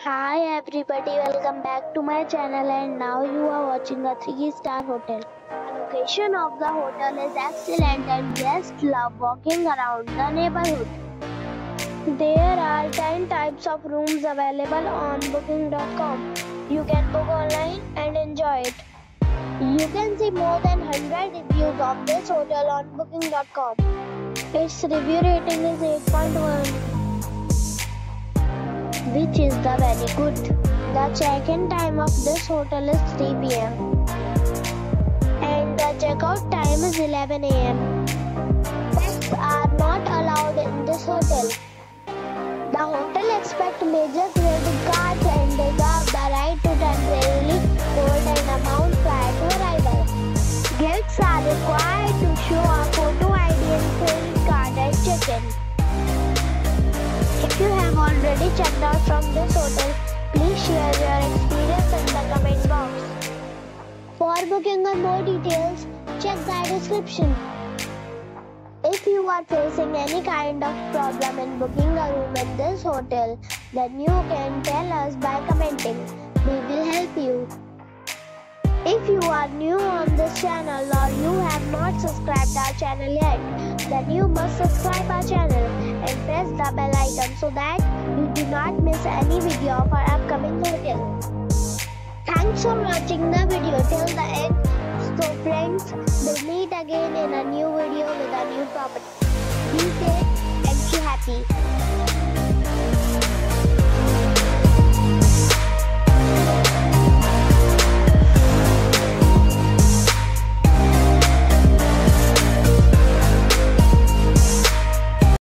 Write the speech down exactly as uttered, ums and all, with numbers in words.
Hi everybody, welcome back to my channel, and now you are watching a three star hotel. The location of the hotel is excellent and guests love walking around the neighborhood. There are ten types of rooms available on booking dot com. You can book online and enjoy it. You can see more than one hundred reviews of this hotel on booking dot com. Its review rating is eight point one. Which is the very good. The check-in time of this hotel is three p m and the check-out time is eleven a m Pets are not allowed in this hotel. The hotel accepts major credit cards and reserves the right to temporarily hold an amount prior to arrival. Guests are required to show a photo I D and credit card at check-in. If you have already checked out from this hotel, please share your experience in the comment box. For booking or more details, check the description. If you are facing any kind of problem in booking a room in this hotel, then you can tell us by commenting. We will help you. If you are new on this channel or you have not subscribed our channel yet, then you must subscribe our channel and press the bell icon so that you do not miss any video of our upcoming hotel. Thanks for watching the video till the end. So friends, we'll meet again in a new video with a new property. Be safe and be happy.